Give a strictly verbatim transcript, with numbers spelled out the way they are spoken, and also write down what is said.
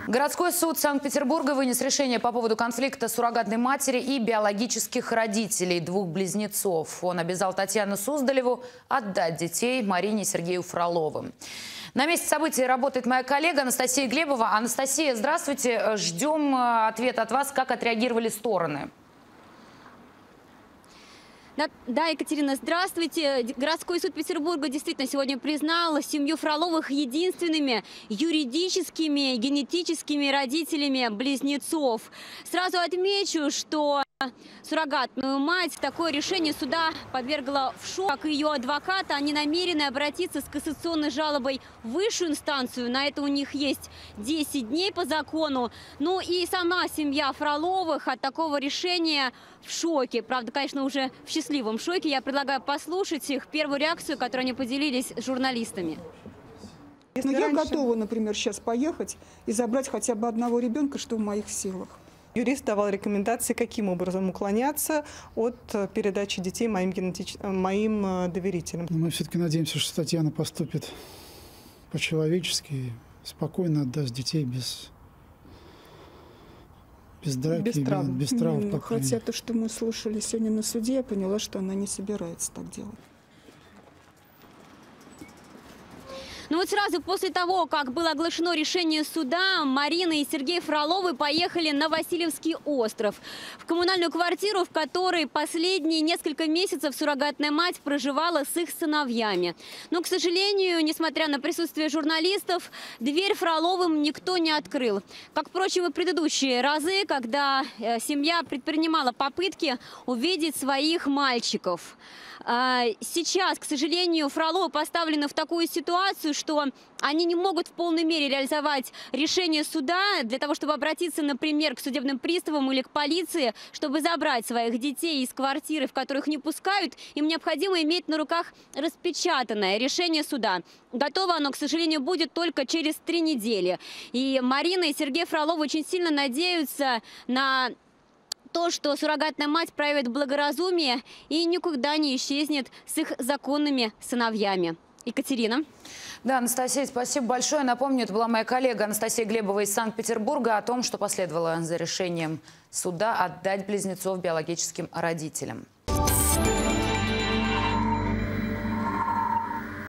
Городской суд Санкт-Петербурга вынес решение по поводу конфликта суррогатной матери и биологических родителей двух близнецов. Он обязал Татьяну Суздалеву отдать детей Марине и Сергею Фроловым. На месте событий работает моя коллега Анастасия Глебова. Анастасия, здравствуйте. Ждем ответа от вас, как отреагировали стороны. Да, да, Екатерина, здравствуйте. Городской суд Петербурга действительно сегодня признал семью Фроловых единственными юридическими, генетическими родителями близнецов. Сразу отмечу, что суррогатную мать такое решение суда подвергло в шок. Как и ее адвоката, они намерены обратиться с кассационной жалобой в высшую инстанцию. На это у них есть десять дней по закону. Ну и сама семья Фроловых от такого решения в шоке. Правда, конечно, уже в счастливом шоке. Я предлагаю послушать их первую реакцию, которую они поделились с журналистами. Но я готова, например, сейчас поехать и забрать хотя бы одного ребенка, что в моих силах. Юрист давал рекомендации, каким образом уклоняться от передачи детей моим, генетич... моим доверителям. Мы все-таки надеемся, что Татьяна поступит по-человечески, спокойно отдаст детей без, без драки, без травм. Без, без травм ну, хотя то, что мы слушали сегодня на суде, я поняла, что она не собирается так делать. Ну вот сразу после того, как было оглашено решение суда, Марина и Сергей Фроловы поехали на Васильевский остров, в коммунальную квартиру, в которой последние несколько месяцев суррогатная мать проживала с их сыновьями. Но, к сожалению, несмотря на присутствие журналистов, дверь Фроловым никто не открыл. Как, впрочем, и предыдущие разы, когда семья предпринимала попытки увидеть своих мальчиков. Сейчас, к сожалению, Фроловы поставлены в такую ситуацию, что они не могут в полной мере реализовать решение суда для того, чтобы обратиться, например, к судебным приставам или к полиции, чтобы забрать своих детей из квартиры, в которых не пускают. Им необходимо иметь на руках распечатанное решение суда. Готово оно, к сожалению, будет только через три недели. И Марина и Сергей Фроловы очень сильно надеются на то, что суррогатная мать проявит благоразумие и никуда не исчезнет с их законными сыновьями. Екатерина. Да, Анастасия, спасибо большое. Напомню, это была моя коллега Анастасия Глебова из Санкт-Петербурга о том, что последовало за решением суда отдать близнецов биологическим родителям.